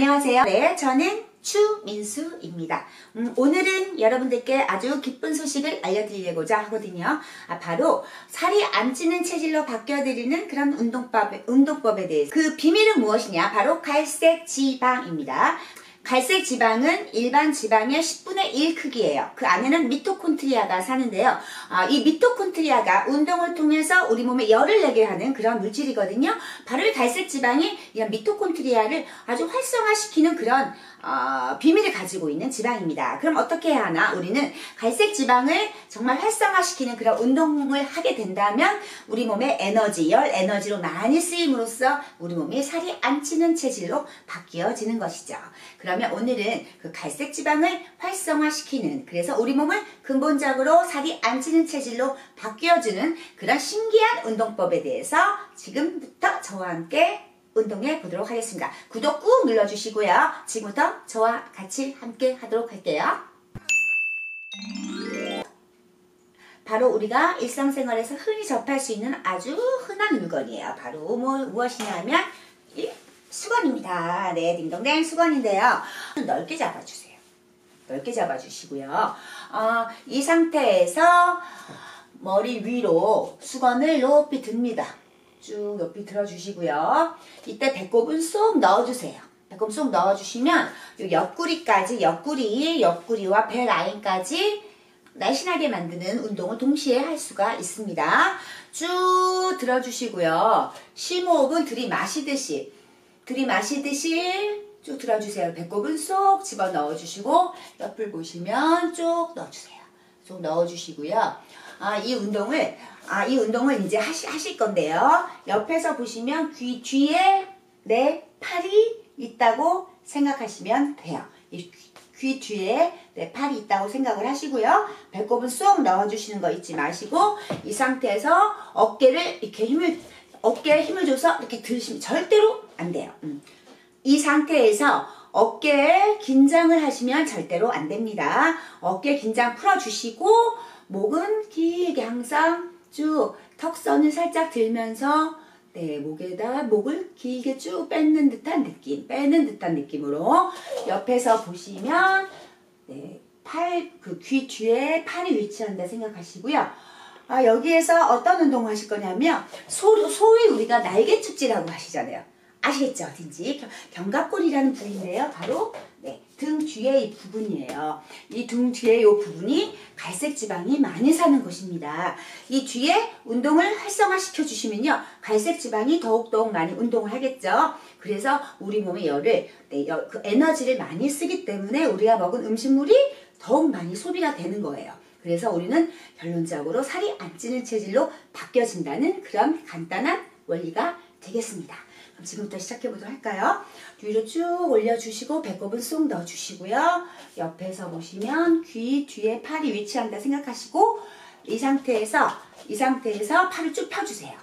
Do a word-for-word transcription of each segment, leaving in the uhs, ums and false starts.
안녕하세요. 네, 저는 추민수입니다. 음, 오늘은 여러분들께 아주 기쁜 소식을 알려드리려고자 하거든요. 아, 바로 살이 안 찌는 체질로 바뀌어드리는 그런 운동법, 운동법에 대해서. 그 비밀은 무엇이냐? 바로 갈색 지방입니다. 갈색 지방은 일반 지방의 십분의 일 크기예요. 그 안에는 미토콘드리아가 사는데요. 아, 이 미토콘드리아가 운동을 통해서 우리 몸에 열을 내게 하는 그런 물질이거든요. 바로 이 갈색 지방이 이런 미토콘드리아를 아주 활성화시키는 그런 어, 비밀을 가지고 있는 지방입니다. 그럼 어떻게 해야 하나? 우리는 갈색 지방을 정말 활성화시키는 그런 운동을 하게 된다면 우리 몸의 에너지, 열 에너지로 많이 쓰임으로써 우리 몸이 살이 안 찌는 체질로 바뀌어지는 것이죠. 그러면 오늘은 그 갈색 지방을 활성화시키는, 그래서 우리 몸을 근본적으로 살이 안 찌는 체질로 바뀌어주는 그런 신기한 운동법에 대해서 지금부터 저와 함께 운동해 보도록 하겠습니다. 구독 꾹 눌러주시고요. 지금부터 저와 같이 함께 하도록 할게요. 바로 우리가 일상생활에서 흔히 접할 수 있는 아주 흔한 물건이에요. 바로 뭐, 무엇이냐면 이 수건입니다. 네, 딩동댕 수건인데요. 넓게 잡아주세요. 넓게 잡아주시고요. 어, 이 상태에서 머리 위로 수건을 높이 듭니다. 쭉 높이 들어주시고요. 이때 배꼽은 쏙 넣어주세요. 배꼽 쏙 넣어주시면 요 옆구리까지, 옆구리, 옆구리와 배 라인까지 날씬하게 만드는 운동을 동시에 할 수가 있습니다. 쭉 들어주시고요. 심호흡은 들이마시듯이, 들이마시듯이 쭉 들어주세요. 배꼽은 쏙 집어 넣어주시고 옆을 보시면 쭉 넣어주세요. 쏙 넣어주시고요. 아, 이 운동을 아, 이 운동을 이제 하시, 하실 건데요. 옆에서 보시면 귀 뒤에 내 팔이 있다고 생각하시면 돼요. 이 귀, 귀 뒤에 내 팔이 있다고 생각을 하시고요. 배꼽은 쏙 넣어주시는 거 잊지 마시고 이 상태에서 어깨를 이렇게 힘을 어깨에 힘을 줘서 이렇게 들으시면 절대로 안 돼요. 음. 이 상태에서 어깨에 긴장을 하시면 절대로 안 됩니다. 어깨 긴장 풀어주시고 목은 길게 항상 쭉 턱선을 살짝 들면서 네, 목에다가 목을 길게 쭉 뺏는 듯한 느낌, 빼는 듯한 느낌으로 옆에서 보시면 네, 팔, 그 귀 뒤에 팔이 위치한다 생각하시고요. 아, 여기에서 어떤 운동을 하실 거냐면 소, 소위 우리가 날개 축지라고 하시잖아요. 아시겠죠? 어딘지? 견갑골이라는 부위인데요. 바로 네, 등 뒤에 이 부분이에요. 이 등 뒤에 이 부분이 갈색 지방이 많이 사는 곳입니다. 이 뒤에 운동을 활성화시켜 주시면요. 갈색 지방이 더욱더욱 많이 운동을 하겠죠. 그래서 우리 몸의 열을, 네, 열, 그 에너지를 많이 쓰기 때문에 우리가 먹은 음식물이 더욱 많이 소비가 되는 거예요. 그래서 우리는 결론적으로 살이 안 찌는 체질로 바뀌어진다는 그런 간단한 원리가 되겠습니다. 그럼 지금부터 시작해 보도록 할까요? 위로 쭉 올려주시고 배꼽은 쏙 넣어주시고요. 옆에서 보시면 귀 뒤에 팔이 위치한다 생각하시고 이 상태에서 이 상태에서 팔을 쭉 펴주세요.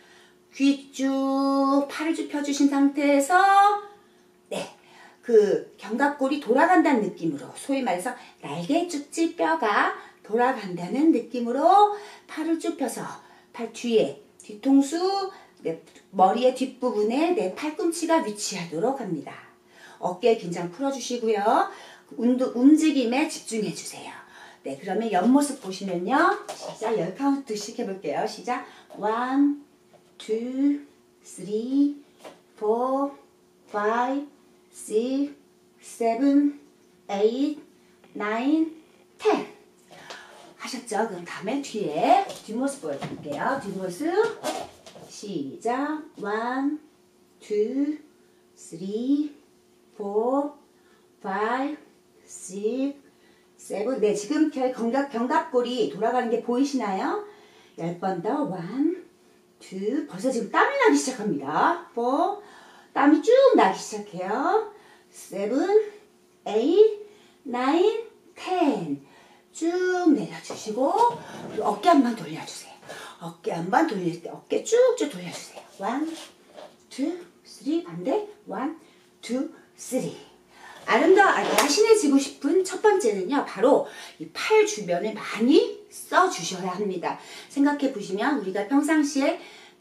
귀 쭉 팔을 쭉 펴주신 상태에서 네, 그 견갑골이 돌아간다는 느낌으로 소위 말해서 날개 축지 뼈가 돌아간다는 느낌으로 팔을 쭉 펴서 팔 뒤에 뒤통수 네, 머리의 뒷부분에 내 팔꿈치가 위치하도록 합니다. 어깨 긴장 풀어주시고요. 운동, 움직임에 집중해주세요. 네, 그러면 옆모습 보시면요. 시작, 열 카운트씩 해볼게요. 시작. 원, 투, 쓰리, 포, 파이브, 식스, 세븐, 에잇, 나인, 텐. 하셨죠? 그럼 다음에 뒤에 뒷모습 보여드릴게요. 뒷모습. 시작. 원, 투, 쓰리, 포, 파이브, 식스, 세븐. 네, 지금 견갑, 견갑골이 돌아가는 게 보이시나요? 열 번 더. 원, 투. 벌써 지금 땀이 나기 시작합니다. 포. 땀이 쭉 나기 시작해요. 세븐, 에잇, 나인, 텐. 쭉 내려주시고 그리고 어깨 한번 돌려주세요. 어깨 한번 돌릴 때 어깨 쭉쭉 돌려주세요. 원, 투, 쓰리. 반대. 원, 투, 쓰리. 아름다워, 날씬해지고 싶은 첫 번째는요. 바로 이 팔 주변을 많이 써주셔야 합니다. 생각해 보시면 우리가 평상시에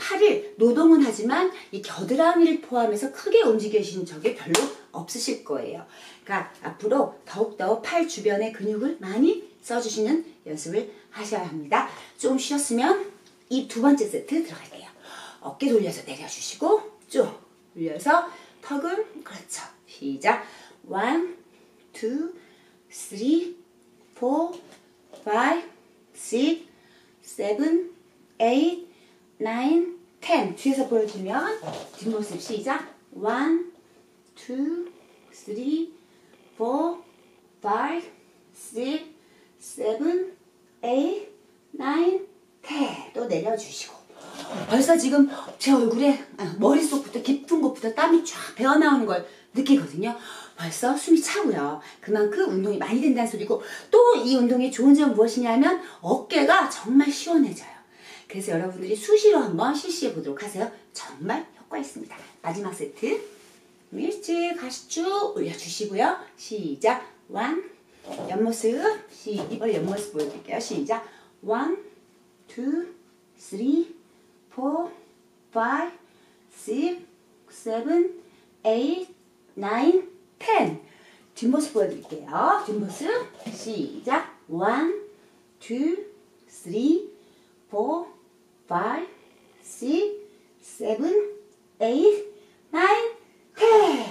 팔을 노동은 하지만 이 겨드랑이를 포함해서 크게 움직이시는 적이 별로 없으실 거예요. 그러니까 앞으로 더욱더 팔 주변의 근육을 많이 써주시는 연습을 하셔야 합니다. 좀 쉬었으면 이 두 번째 세트 들어갈게요. 어깨 돌려서 내려주시고 쭉 올려서 턱은 그렇죠. 시작. 원, 투, 쓰리, 포, 파이브, 식스, 세븐, 에잇, 나인, 텐. 뒤에서 보여주면 뒷모습 시작. 원, 투, 쓰리, 포, 파이브, 식스, 세븐, 에잇, 나인, 텐. 또 내려주시고. 벌써 지금 제 얼굴에 머릿속부터 깊은 곳부터 땀이 쫙 배어나오는 걸 느끼거든요. 벌써 숨이 차고요. 그만큼 운동이 많이 된다는 소리고, 또 이 운동의 좋은 점은 무엇이냐면 어깨가 정말 시원해져요. 그래서 여러분들이 수시로 한번 실시해 보도록 하세요. 정말 효과 있습니다. 마지막 세트. 밀집 다시 쭉 올려주시고요. 시작. 원. 옆모습. 시, 이번 옆모습 보여드릴게요. 시작. 원, 투, 쓰리, 포, 파이브, 식스, 세븐, 에잇, 나인, 텐. 뒷모습 보여드릴게요. 뒷모습 시작. 원, 투, 쓰리, 포, 파이브, 식스, 세븐, 에잇, 나인, 텐.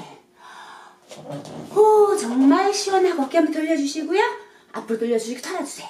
오, 정말 시원하고 어깨 한번 돌려주시고요. 앞으로 돌려주시고 털어주세요.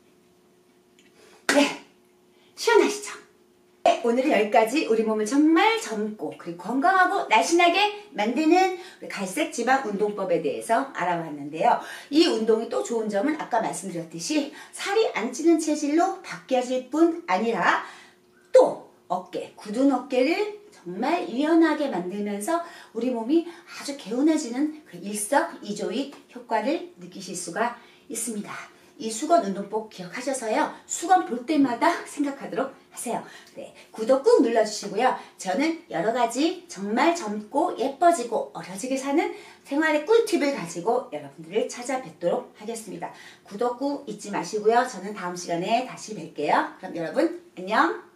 네, 시원하시죠? 네, 오늘은 여기까지 우리 몸을 정말 젊고 그리고 건강하고 날씬하게 만드는 우리 갈색 지방 운동법에 대해서 알아봤는데요. 이 운동이 또 좋은 점은 아까 말씀드렸듯이 살이 안 찌는 체질로 바뀌어질 뿐 아니라 또 어깨, 굳은 어깨를 정말 유연하게 만들면서 우리 몸이 아주 개운해지는 그 일석이조의 효과를 느끼실 수가 있습니다. 이 수건 운동법 기억하셔서요. 수건 볼 때마다 생각하도록 하세요. 네, 구독 꾹 눌러주시고요. 저는 여러 가지 정말 젊고 예뻐지고 어려지게 사는 생활의 꿀팁을 가지고 여러분들을 찾아뵙도록 하겠습니다. 구독 꾹 잊지 마시고요. 저는 다음 시간에 다시 뵐게요. 그럼 여러분 안녕.